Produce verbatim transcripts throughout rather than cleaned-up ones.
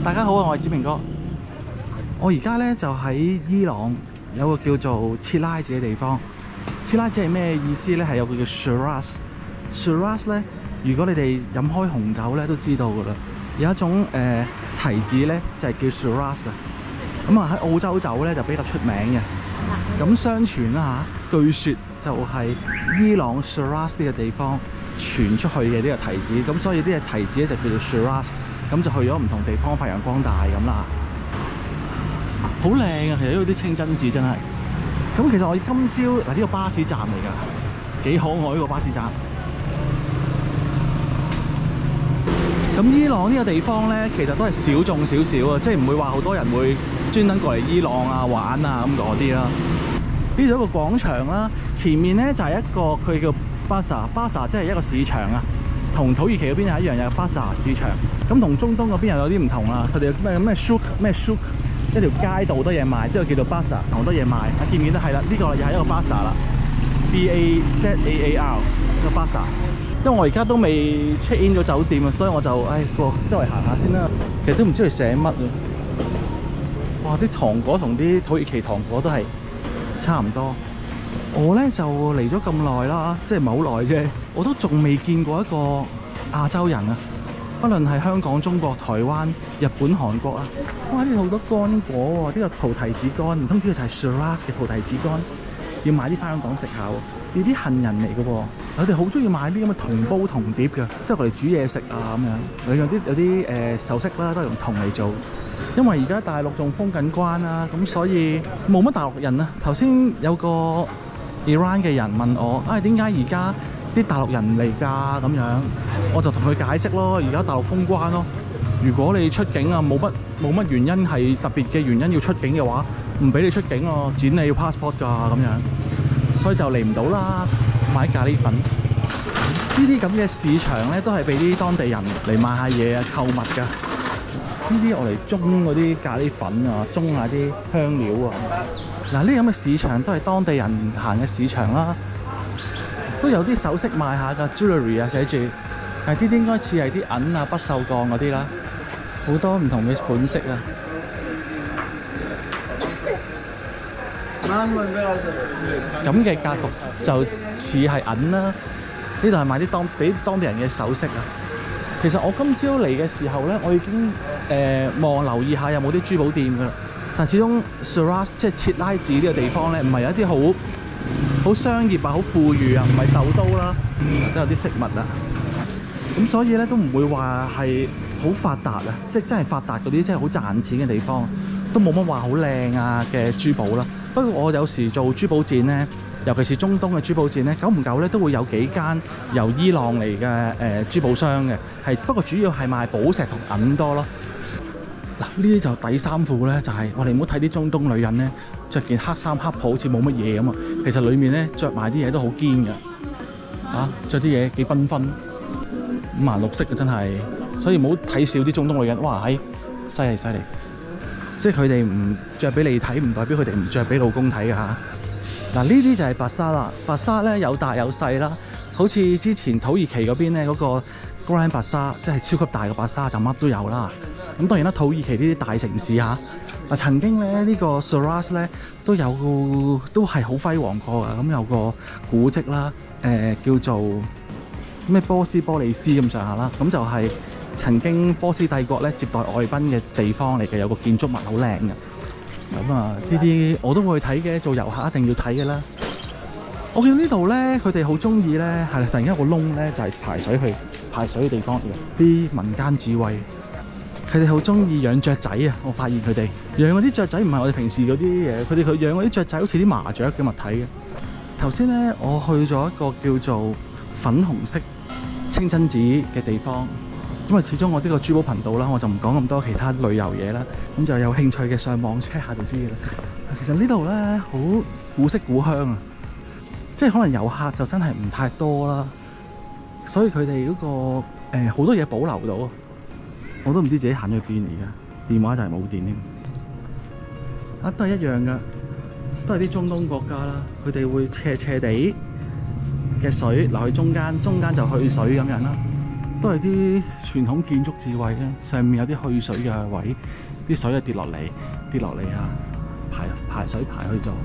大家好啊，我係子明哥。我而家咧就喺伊朗有個叫做切拉子嘅地方。切拉子係咩意思咧？係有個叫 Shiraz。Shiraz 咧，如果你哋飲開紅酒咧都知道噶啦，有一種誒、呃、提子咧就係、是、叫 Shiraz 啊。咁啊喺澳洲酒咧就比較出名嘅。咁相傳啦嚇，據說就係伊朗 Shiraz 呢個地方傳出去嘅呢個提子，咁所以呢個提子咧就叫做 Shiraz。咁就去咗唔同地方發揚光大咁啦，好靚啊！其實呢度啲清真寺真係。咁其實我今朝嗱呢個巴士站嚟㗎，幾可愛呢個巴士站。咁伊朗呢個地方咧，其實都係小眾少少啊，即係唔會話好多人會專登過嚟伊朗啊玩啊咁嗰啲啦。呢度一個廣場啦，前面咧就係一個佢叫巴薩，巴薩即係一個市場啊。同土耳其嗰邊係一樣，有巴薩市場。咁同中東嗰邊又有啲唔同啦。佢哋咩咩 souk 咩 souk， 一條街道好多嘢賣，呢個叫做巴薩，好多嘢賣。啊，見唔見得係啦？呢、這個又係一個巴薩啦 ，B A Z A A R 個巴薩。因為我而家都未 check in 咗酒店啊，所以我就唉過周圍行下先啦。其實都唔知佢寫乜啊。哇！啲糖果同啲土耳其糖果都係差唔多。我咧就嚟咗咁耐啦，即係唔係好耐啫，我都仲未見過一個亞洲人啊！不論係香港、中國、台灣、日本、韓國啊，哇！呢度好多乾果喎，呢個菩提子乾，唔通呢個就係 Shiraz 嘅菩提子乾？要買啲翻香港食下喎。呢啲杏仁嚟嘅喎，我哋好中意買啲咁嘅銅煲銅碟嘅，即係我哋煮嘢食啊咁樣。有啲有啲誒首飾啦，都係用銅嚟做。因為而家大陸仲封緊關啦，咁所以冇乜大陸人啊。頭先有個Iran 嘅人問我：啊，點解而家啲大陸人唔嚟㗎？咁樣我就同佢解釋咯。而家大陸封關咯，如果你出境啊，冇乜冇乜原因係特別嘅原因要出境嘅話，唔俾你出境啊，剪你要 passport 㗎咁樣，所以就嚟唔到啦。買咖喱粉呢啲咁嘅市場咧，都係俾啲當地人嚟買下嘢啊、購物㗎。呢啲我嚟中嗰啲咖喱粉啊，中下啲香料啊。嗱，呢啲咁嘅市場都係當地人行嘅市場啦，都有啲首飾賣下㗎 ，jewelry 啊寫住，但係呢啲應該似係啲銀啊、不鏽鋼嗰啲啦，好多唔同嘅款式啊。咁嘅格局就似係銀啦，呢度係賣啲當俾當地人嘅首飾啊。其實我今朝嚟嘅時候咧，我已經誒望、呃、留意下有冇啲珠寶店㗎啦。但始終 Shiraz 即係切拉子呢個地方咧，唔係有一啲好好商業啊、好富裕啊，唔係首都啦，都有啲飾物啊。咁所以咧都唔會話係好發達啊，即係真係發達嗰啲，即係好賺錢嘅地方，都冇乜話好靚啊嘅珠寶啦。不過我有時做珠寶展咧，尤其是中東嘅珠寶展咧，久唔久咧都會有幾間由伊朗嚟嘅誒珠寶商嘅，係不過主要係賣寶石同銀多咯。嗱，呢啲就底衫褲咧，就係、是、我哋唔好睇啲中東女人咧，着件黑衫黑袍好似冇乜嘢咁啊。其實裡面咧着埋啲嘢都好堅㗎，啊，着啲嘢幾繽紛，五顏六色嘅真係。所以唔好睇少啲中東女人，哇，係犀利犀利。即係佢哋唔着俾你睇，唔代表佢哋唔着俾老公睇㗎嚇。嗱，呢啲就係白沙啦，白沙咧有大有細啦，好似之前土耳其嗰邊咧嗰個 Grand 白沙，即係超級大嘅白沙，就乜都有啦。咁當然啦，土耳其呢啲大城市嚇，啊曾經咧呢個 Shiraz 咧都有都係好輝煌過㗎。咁有個古蹟啦，誒、呃、叫做咩波斯波利斯咁上下啦，咁就係曾經波斯帝國咧接待外賓嘅地方嚟嘅，有個建築物好靚嘅。咁啊，呢啲我都會去睇嘅，做遊客一定要睇嘅啦。我見到呢度咧，佢哋好中意咧，係突然間有個窿咧，就係、是、排水去排水嘅地方嚟嘅。啲民間智慧，佢哋好中意養雀仔啊！我發現佢哋養嗰啲雀仔唔係我哋平時嗰啲嘢，佢哋佢養嗰啲雀仔好似啲麻雀嘅物體嘅。頭先咧，我去咗一個叫做粉紅色清真寺嘅地方。因為始終我呢個珠寶頻道啦，我就唔講咁多其他旅遊嘢啦，咁就有興趣嘅上網 check 下就知嘅啦。其實呢度咧好古色古香啊，即係可能遊客就真係唔太多啦，所以佢哋嗰個誒好、呃、多嘢保留到，我都唔知自己行咗去邊而家，電話就係冇電添。啊，都係一樣噶，都係啲中東國家啦，佢哋會斜斜地嘅水流去中間，中間就去水咁樣啦。 都係啲傳統建築智慧咧。上面有啲去水嘅位，啲水啊跌落嚟，跌落嚟啊，排排水排去咗。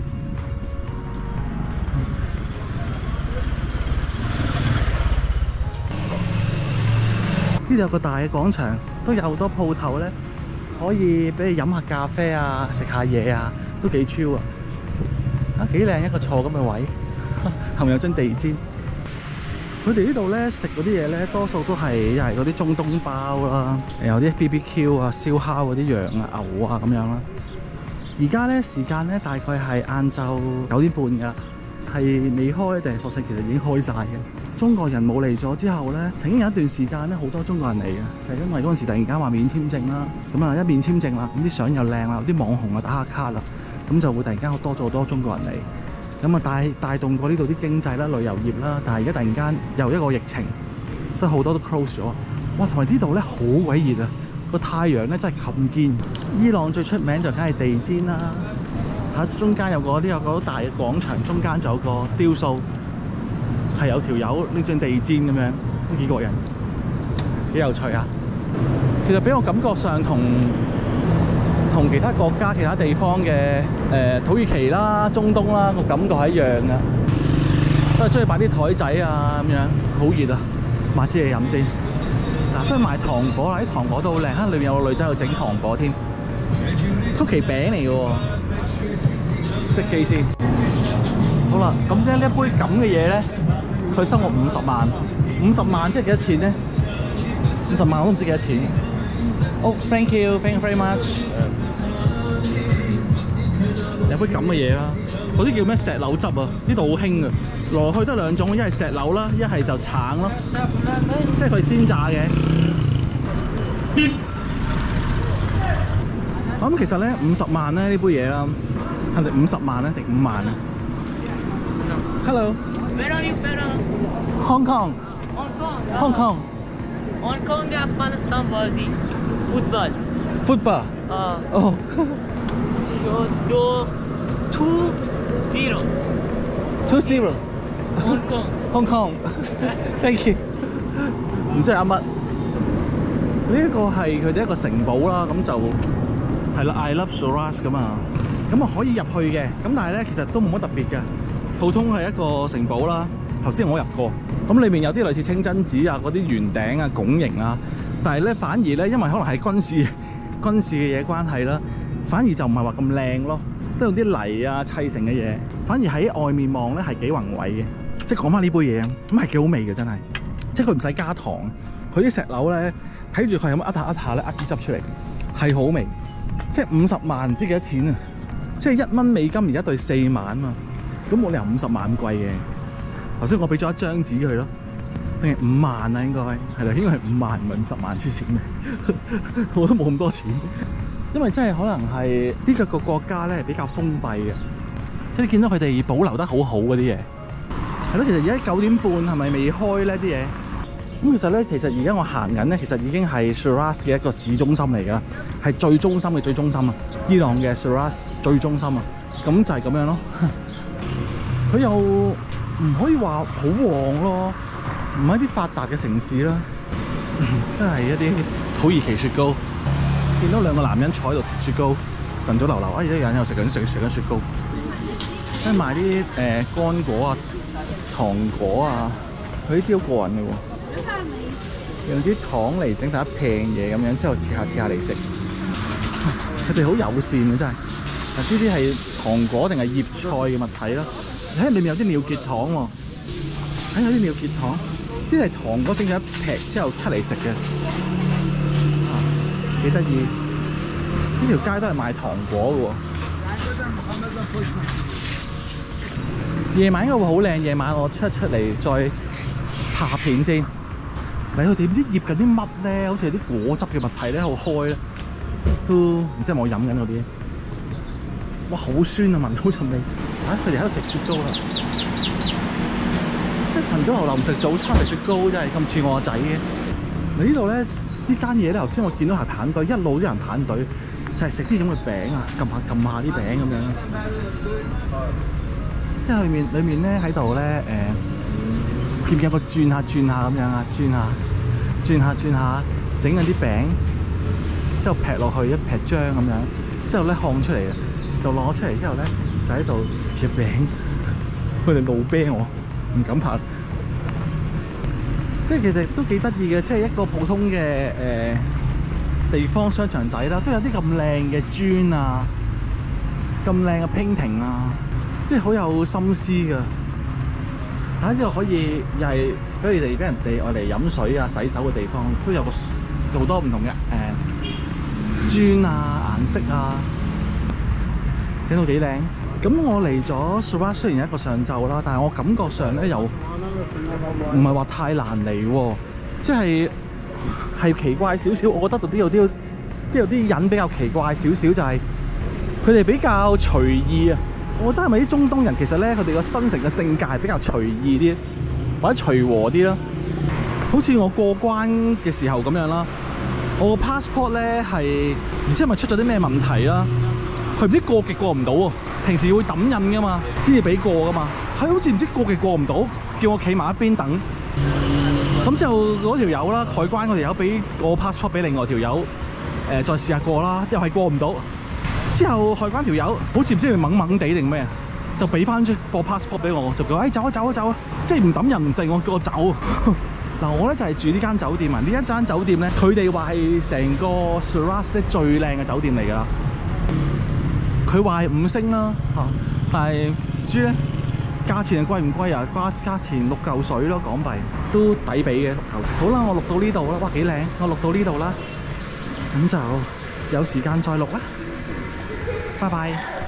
呢度有個大嘅廣場，都有好多鋪頭咧，可以俾你飲下咖啡啊，食下嘢啊，都幾 chill 啊！啊，幾靚一個坐咁嘅位，後面有張地氈。佢哋呢度咧食嗰啲嘢咧，多數都係又係嗰啲中東包啦，有啲 B B Q 啊、燒烤嗰啲羊啊、牛啊咁樣啦。而家咧時間咧大概係晏晝九點半㗎，係未開定係索性其實已經開晒嘅。中國人冇嚟咗之後咧，曾經有一段時間咧好多中國人嚟嘅，就係因為嗰陣時突然間話免簽證啦，咁啊一免簽證啦，咁啲相又靚啦，啲網紅啊打下卡啦，咁就會突然間多咗好多中國人嚟，咁啊帶帶動過呢度啲經濟啦、旅遊業啦。但係而家突然間又一個疫情，所以好多都 close 咗。哇！同埋呢度咧好鬼熱啊，個太陽咧真係冚肩。伊朗最出名就梗係地氈啦，喺中間有個啲有個好大嘅廣場，中間就有個雕塑。係有條友拎張地氈咁樣，都幾過癮，幾有趣啊！其實俾我感覺上同同其他國家、其他地方嘅誒、呃、土耳其啦、中東啦個感覺係一樣嘅，都係中意擺啲台仔啊咁樣，好熱啊！買支嘢飲先。嗱，都係賣糖果啦，啲糖果都好靚，嚇裏面有個女仔喺度整糖果添，曲奇餅嚟嘅喎，熄機先。好啦，咁即係呢一杯咁嘅嘢咧。佢收我五十萬，五十萬即係幾多錢咧？五十萬我都唔知幾多錢。Oh, thank you, thank you very much。有杯咁嘅嘢啦，嗰啲叫咩石榴汁啊？呢度好興嘅，來來去得兩種，一係石榴啦，一係就橙咯，即係佢鮮榨嘅。我諗其實咧五十萬咧呢杯嘢啦，係咪五十萬咧定五萬啊 ？Hello。Where are you from? Hong Kong. Hong Kong. Hong Kong. Hong Kong में अफगानिस्तान बाजी football. Football. हाँ. Oh. So दो two zero. Two zero. Hong Kong. Hong Kong. Thank you. 唔知係啱乜？呢一個係佢哋一個城堡啦，咁就係啦 ，I love Shiraz 咁啊，咁啊可以入去嘅，咁但係咧其實都冇乜特別嘅。普通係一個城堡啦，頭先我入過，咁裏面有啲類似清真寺啊、嗰啲圓頂啊、拱形啊，但係咧反而咧，因為可能係軍事軍事嘅嘢關係啦，反而就唔係話咁靚咯，即係用啲泥啊砌成嘅嘢，反而喺外面望咧係幾宏偉嘅。即係講翻呢杯嘢，咁係幾好味嘅真係，即係佢唔使加糖，佢啲石榴咧睇住佢係咁一下一下咧呃啲汁出嚟，係好味。即係五十萬唔知幾多錢啊！即係一蚊美金而家對四萬啊嘛。咁冇理由五十萬咁貴嘅，頭先我俾咗一張紙佢咯，定係五萬啊應該係啦，應該係五萬唔係五十萬之前嘅，我都冇咁多錢，因為真係可能係呢個個國家咧係比較封閉嘅，即係你見到佢哋保留得好好嗰啲嘢，係咯。其實而家九點半係咪未開咧啲嘢？咁其實咧，其實而家我行緊咧，其實已經係 Shiraz 嘅一個市中心嚟㗎啦，係最中心嘅最中心啊！伊朗嘅 Shiraz 最中心啊，咁就係咁樣咯。佢又唔可以話好旺咯，唔係啲發達嘅城市啦，都係一啲土耳其雪糕。見到兩個男人坐喺度食雪糕，晨早流流，啊！而家有人又食緊食食緊雪糕，跟住賣啲誒乾果啊、糖果啊，佢啲好過癮嘅喎。用啲糖嚟整下一片嘢咁樣，之後切下切下嚟食。佢哋好友善嘅真係。嗱，呢啲係糖果定係葉菜嘅物體啦。睇裏面有啲妙結糖喎，睇有啲妙結糖，呢啲係糖果整咗一劈之後出嚟食嘅，啊幾得意！呢條街都係賣糖果嘅喎。夜晚應該會好靚，夜晚我出出嚟再拍片先。嚟到點啲醃緊啲乜咧？好似有啲果汁嘅物體咧喺度開咧，都唔知係咪我飲緊嗰啲。哇！好酸啊，聞到陣味。啊！佢哋喺度食雪糕啦，即係晨早流流唔食早餐食雪糕，真係咁似我個仔嘅。嚟呢度咧，呢間嘢咧，頭先我見到係排隊，一路都有人排隊，就係食啲咁嘅餅啊，撳下撳下啲餅咁樣。即係裏面裏面咧喺度咧誒，見唔見有個轉下轉下咁樣啊？轉下轉下轉下，整緊啲餅，之後劈落去一劈漿咁樣，之後咧烘出嚟嘅，就攞出嚟之後咧就喺度夾餅，佢哋怒啤我，唔敢拍。即係其實都幾得意嘅，即係一個普通嘅誒、呃、地方商場仔啦，都有啲咁靚嘅磚啊，咁靚嘅 painting 啊，即係好有心思㗎。喺呢度可以又係俾你哋俾人哋愛嚟飲水啊、洗手嘅地方，都有個好多唔同嘅誒磚啊、顏色啊，整到幾靚。咁我嚟咗 Surat 雖然係一個上晝啦，但係我感覺上咧又唔係話太難嚟喎，即係係奇怪少少。我覺得度啲有啲啲有啲人比較奇怪少少，就係佢哋比較隨意啊。我覺得係咪啲中東人其實咧，佢哋個生成嘅性格係比較隨意啲，或者隨和啲啦。好似我過關嘅時候咁樣啦，我個 passport 咧係唔知係咪出咗啲咩問題啦，佢唔知過極過唔到喎。平時會抌印噶嘛，先至俾過噶嘛，係好似唔知過極過唔到，叫我企埋一邊等。咁之後嗰條友啦，海關嗰條友俾我 passport 俾另外條友，誒、呃、再試下過啦，又係過唔到。之後海關條友好似唔知佢懵懵地定咩，就俾翻出個 passport 俾我，就叫誒、哎、走啊走啊走啊，即係唔抌人唔剩我叫我走。嗱我咧就係、是、住呢間酒店啊，呢一間酒店咧，佢哋話係成個 Surat 咧最靚嘅酒店嚟㗎啦。佢話係五星啦嚇，但係唔知咧價錢係貴唔貴啊？加價錢六嚿水咯港幣，都抵俾嘅六嚿。好啦，我錄到呢度啦，哇幾靚！我錄到呢度啦，咁就有時間再錄啦。拜拜。